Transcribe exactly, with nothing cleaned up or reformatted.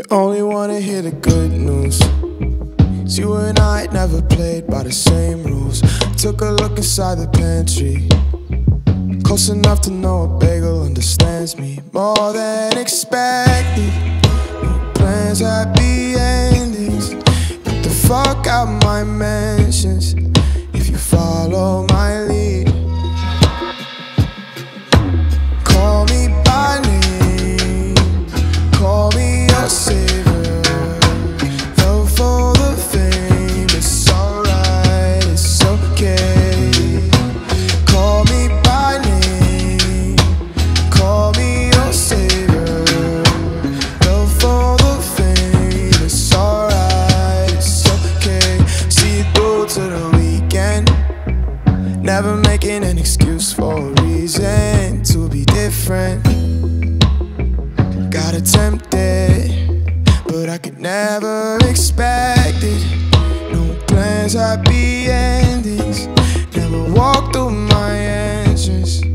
Only wanna hear the good news. See, you and I never played by the same rules. Took a look inside the pantry, close enough to know a bagel understands me more than expected. No plans, happy endings. Get the fuck out my mentions if you follow my lead. Call me by name, call me your savior. Fell for the fame, it's alright, it's okay. Call me by name, call me your savior. Fell for the fame, it's alright, it's okay. See you through to the weekend, never making an excuse for a reason to be different. Gotta tempt it, but I could never expect it. No plans, happy endings. Never walk through my entrance.